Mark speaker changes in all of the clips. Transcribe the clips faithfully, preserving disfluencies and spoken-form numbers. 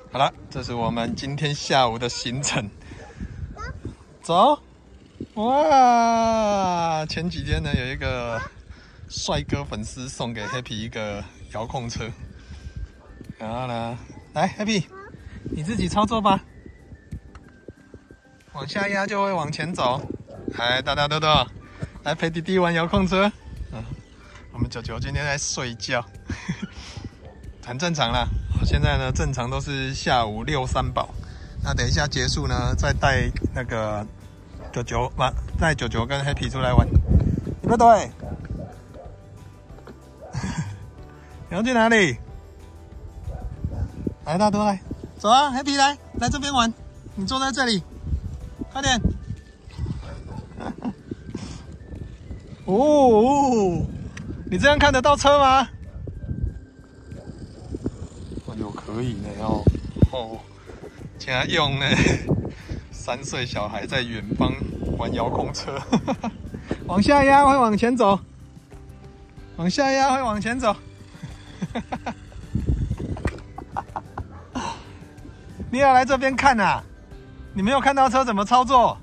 Speaker 1: 好了，这是我们今天下午的行程。走，哇！前几天呢，有一个帅哥粉丝送给 Happy 一个遥控车，然后呢，来 Happy， 你自己操作吧，往下压就会往前走。来，大大豆豆，来陪弟弟玩遥控车。嗯，我们九九今天在睡觉，很正常啦。现在呢，正常都是下午六三饱。那等一下结束呢，再带那个九九，嘛，带九九跟 Happy 出来玩。对不对？你要去哪里？来，大多来，走啊 ，Happy 来，来这边玩。你坐在这里，快点。哦，你这样看得到车吗？哦哟，可以呢哦。哦，现在用呢，三岁小孩在远方玩遥控车，往下压会往前走，往下压会往前走。你要来这边看啊？你没有看到车怎么操作？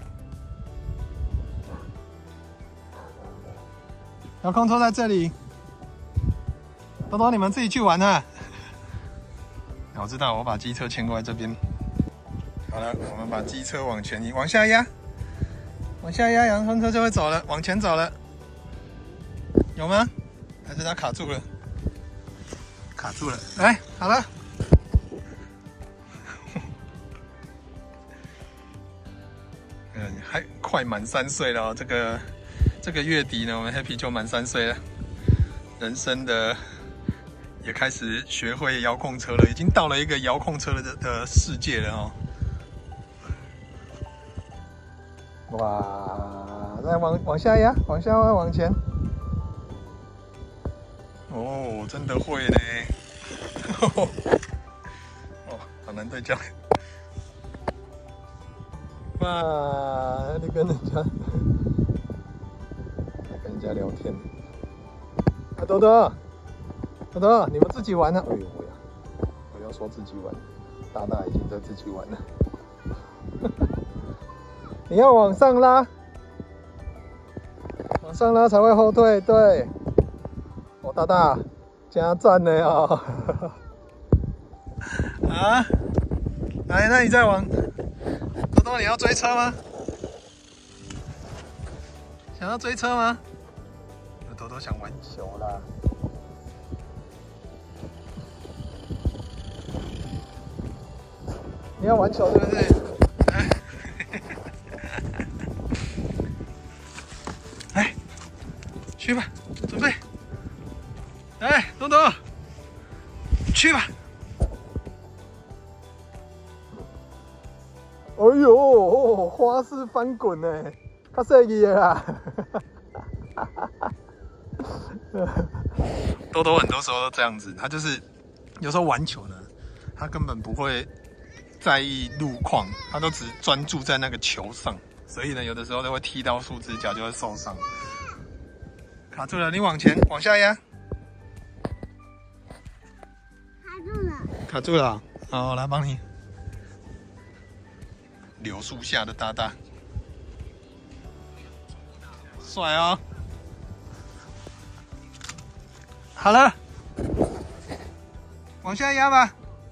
Speaker 1: 遥控车在这里，多多你们自己去玩啊。我知道，我把机车牵过来这边。好了，我们把机车往前移，往下压，往下压，遥控车就会走了，往前走了。有吗？还是它卡住了？卡住了。来，好了。嗯，还快满三岁了哦。这个这个月底呢，我们 Happy 就满三岁了，人生的。也开始学会遥控车了，已经到了一个遥控车的的世界了哦。哇！再往往下压，往下压，往前。哦，真的会呢。哦，好难对焦。哇！你跟人家，跟人家聊天。啊，多多。豆豆，你们自己玩呢？哎呦呀，不要说自己玩，大大已经在自己玩了。你要往上拉，往上拉才会后退。对，哦，大大加赞呢哦。啊，来，那你再往。豆豆，你要追车吗？想要追车吗？豆豆想玩球啦。你要玩球对不对？来，去吧，准备。来，东东，去吧。哎呦，花式翻滚呢，较设计的啦。多多很多时候都这样子，他就是有时候玩球呢，他根本不会在意路况，他都只专注在那个球上，所以呢，有的时候都会踢到树枝，脚就会受伤。卡住了，你往前，往下压。
Speaker 2: 卡住了。
Speaker 1: 卡住了，好，来帮你。柳树下的大大，帅哦。好了，往下压吧。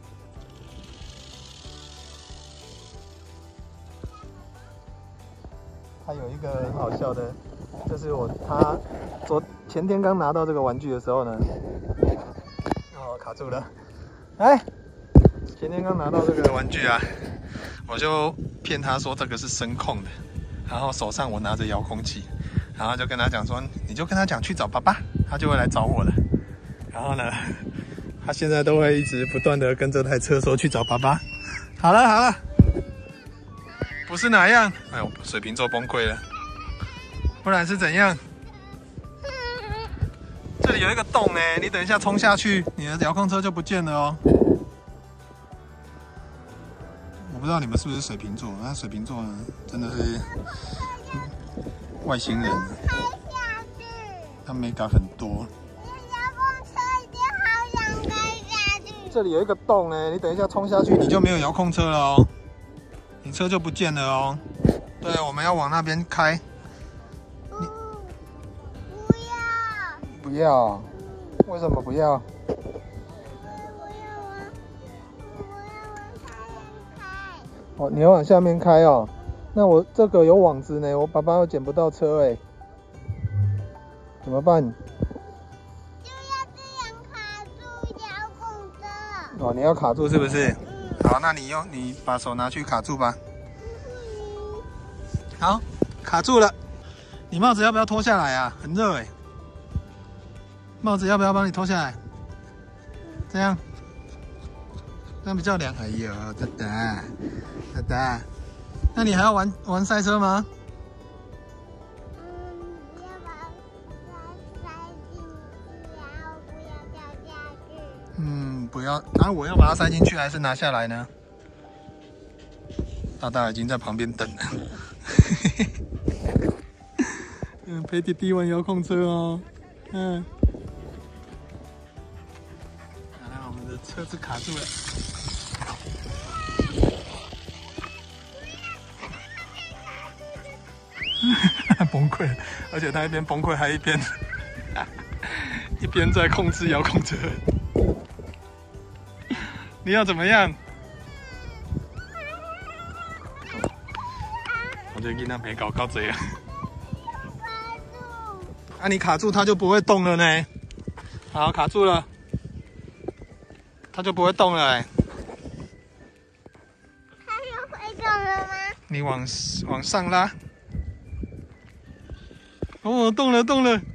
Speaker 1: 还有一个很好笑的，就是我他昨前天刚拿到这个玩具的时候呢，哦卡住了，来，前天刚拿到这个玩具啊，我就骗他说这个是声控的，然后手上我拿着遥控器，然后就跟他讲说，你就跟他讲去找爸爸，他就会来找我了。然后呢，他现在都会一直不断的跟这台车说去找爸爸。好了好了。不是哪样？哎呦，水瓶座崩溃了，不然是怎样？这里有一个洞呢，你等一下冲下去，你的遥控车就不见了哦。我不知道你们是不是水瓶座，那水瓶座呢，真的是外星人，他美感很多。 这里有一个洞哎，你等一下冲下去，你就没有遥控车了哦，你车就不见了哦。对，我们要往那边开。
Speaker 2: 不，不要。
Speaker 1: 不要？为什么不要？
Speaker 2: 我要往，我要往下面开。
Speaker 1: 哦，你要往下面开哦。那我这个有网子呢，我爸爸又捡不到车哎，怎么办？
Speaker 2: 就要这样卡住遥控车。
Speaker 1: 哦，你要卡住是不是？嗯。好，那你用你把手拿去卡住吧。
Speaker 2: 嗯。
Speaker 1: 好，卡住了。你帽子要不要脱下来啊？很热哎。帽子要不要帮你脱下来？这样，这样比较凉。哎呦，哒哒，哒哒。那你还要玩玩赛车吗？
Speaker 2: 嗯，不要把它塞进去，然后不要掉下去。
Speaker 1: 嗯，不要。啊，我要把它塞进去还是拿下来呢？大大已经在旁边等了。嗯，陪弟弟玩遥控车哦。嗯。啊，我们的车子卡住了。崩溃了，而且他一边崩溃还一边一边在控制遥控车。你要怎么样？我这囡仔没搞搞这样。啊，你卡住它就不会动了呢。好，卡住了，它就不会动了哎。
Speaker 2: 它又会动了吗？
Speaker 1: 你往往上拉。哦，动了动了。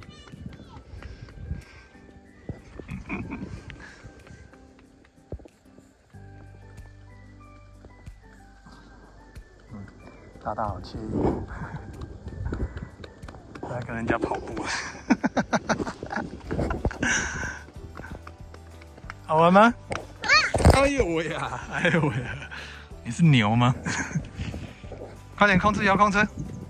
Speaker 1: 嗯，大大好惬意，在跟人家跑步。好玩吗？哎呦喂呀！哎呦喂呀！你是牛吗？快点控制遥控车！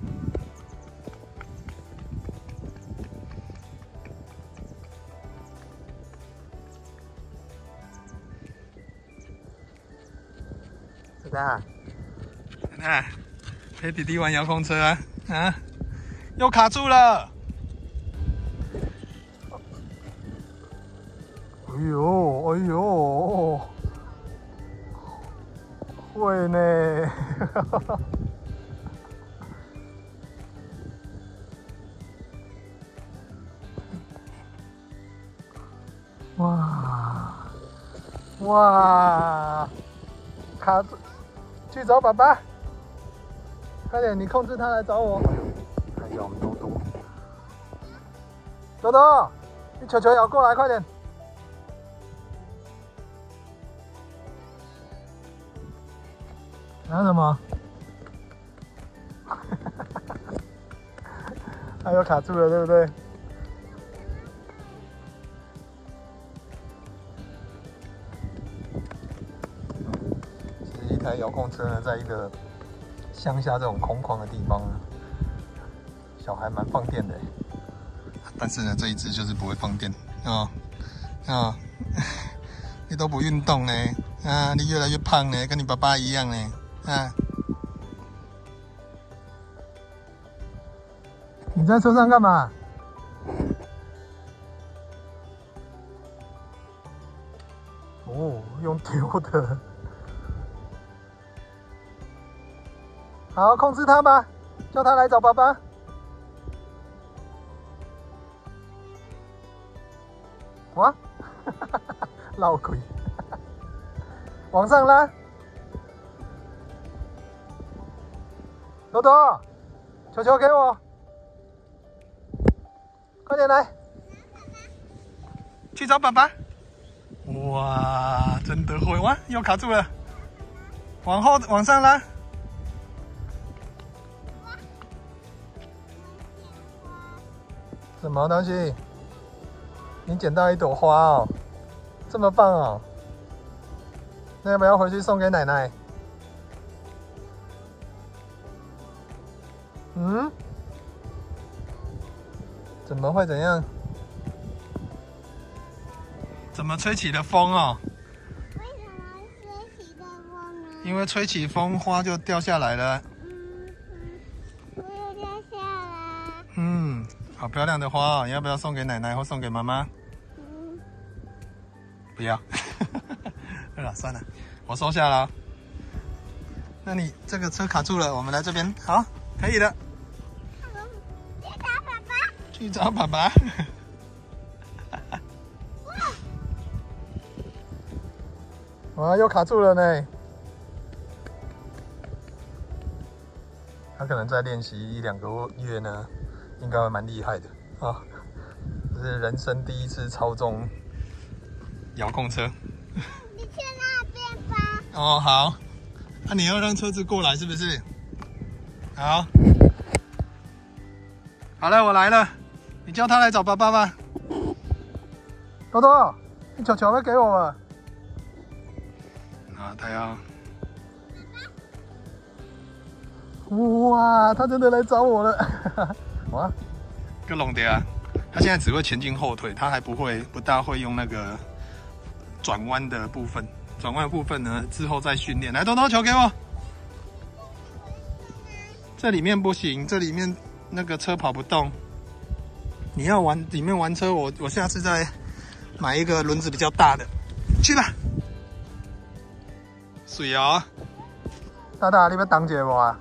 Speaker 1: 大大，大大，陪弟弟玩遥控车啊！啊，又卡住了！哎呦，哎呦，会呢！哇哇，卡住！去找爸爸，快点，你控制他来找我。哎呦，多多，多多，你球球咬过来，快点。拿什么？他又卡住了，对不对？其实一台遥控车呢，在一个乡下这种空旷的地方呢，小孩蛮放电的。但是呢，这一只就是不会放电啊啊、哦哦！你都不运动呢啊！你越来越胖呢，跟你爸爸一样呢啊！你在车上干嘛？哦，用丢的。好，控制它吧，叫它来找爸爸。哇，闹鬼！往上拉，多多，球球给我，快点来，去找爸爸。哇，真的会哇，又卡住了，往后往上拉。什么东西？你捡到一朵花哦，这么棒哦！那要不要回去送给奶奶？嗯？怎么会怎样？怎么吹起了风哦？ 因为吹起风，花就掉下来了。
Speaker 2: 嗯嗯，我有掉下来。
Speaker 1: 嗯，好漂亮的花哦，你要不要送给奶奶或送给妈妈？
Speaker 2: 嗯，
Speaker 1: 不要。对了，算了，我收下了。那你这个车卡住了，我们来这边，好，可以了。
Speaker 2: 去找爸爸。
Speaker 1: 去找爸爸。哇，又卡住了呢。他可能在练习一两个月呢，应该会蛮厉害的啊。这是人生第一次操纵遥控车。
Speaker 2: 你去那边吧。
Speaker 1: 哦，好。那、啊、你要让车子过来是不是？好。好了，我来了。你叫他来找爸爸吧。多多，你球球要给我吗？啊，他要。哇，他真的来找我了！哇，个龙的啊！他现在只会前进后退，他还不会，不大会用那个转弯的部分。转弯的部分呢，之后再训练。来，多多球给我。这里面不行，这里面那个车跑不动。你要玩里面玩车，我我下次再买一个轮子比较大的。去吧。水哦，大大，你要挡解我啊？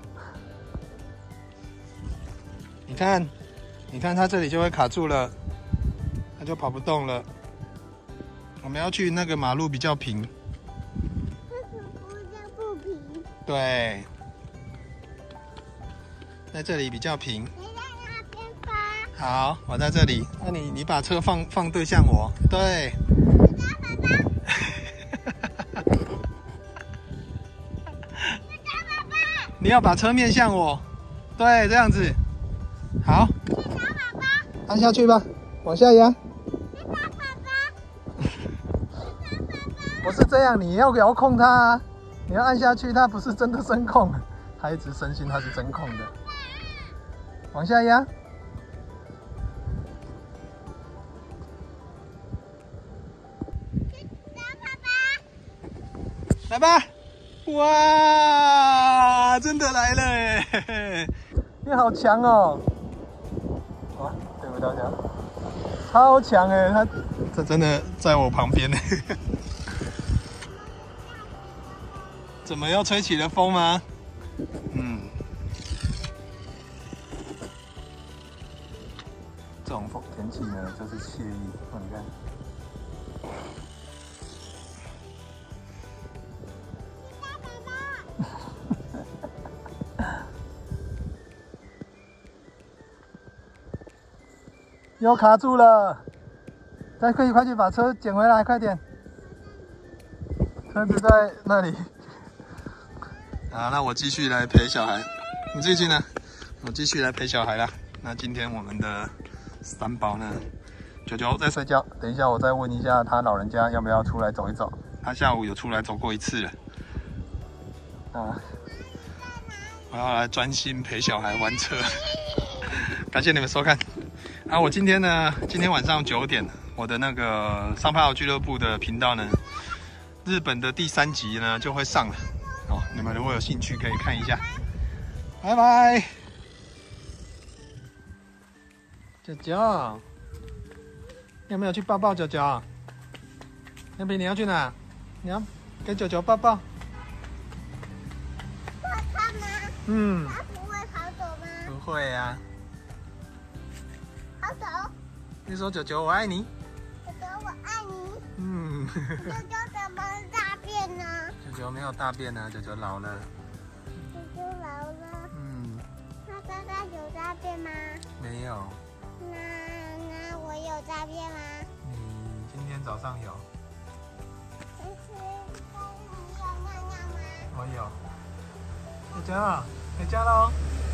Speaker 1: 你看，你看它这里就会卡住了，它就跑不动了。我们要去那个马路比较平。
Speaker 2: 为什么不平？
Speaker 1: 对，在这里比较平。
Speaker 2: 你在那边吧。
Speaker 1: 好，我在这里。那你你把车放放对向我，对。你要把车面向我，对，这样子。好，按下去吧，往下压。不是这样，你要遥控它啊，你要按下去，它不是真的声控，它一直深信它是真控的。往下压。来吧，哇，真的来了哎！你好强哦！哇，对不大家，超强哎！他这真的在我旁边呢。怎么又吹起了风吗？嗯，这种风天气呢，就是惬意。哦，你看。又卡住了，再可以快去把车捡回来，快点！车子在那里。好，那我继续来陪小孩。你继续呢？我继续来陪小孩啦。那今天我们的三宝呢，九九在睡觉。等一下我再问一下他老人家要不要出来走一走。他下午有出来走过一次了。啊，我要来专心陪小孩玩车。感谢你们收看。啊，我今天呢，今天晚上九点，我的那个上派号俱乐部的频道呢，日本的第三集呢就会上了。哦，你们如果有兴趣可以看一下。拜拜。九九，要不要去抱抱九九？那边你要去哪？你要跟九九抱抱？
Speaker 2: 抱他吗？
Speaker 1: 嗯。
Speaker 2: 他不会跑走吗？
Speaker 1: 不会呀、啊。
Speaker 2: 跑走。
Speaker 1: 你说九九我爱你。
Speaker 2: 九九我爱你。
Speaker 1: 嗯。
Speaker 2: 九九怎么大便呢？
Speaker 1: 九九没有大便啊，九九老了。
Speaker 2: 九九老了。
Speaker 1: 嗯。
Speaker 2: 那刚刚有大便吗？
Speaker 1: 没有。
Speaker 2: 那那我有大便吗？
Speaker 1: 你今天早上有。
Speaker 2: 但是但是你有尿尿吗？
Speaker 1: 我有。九九，回家喽。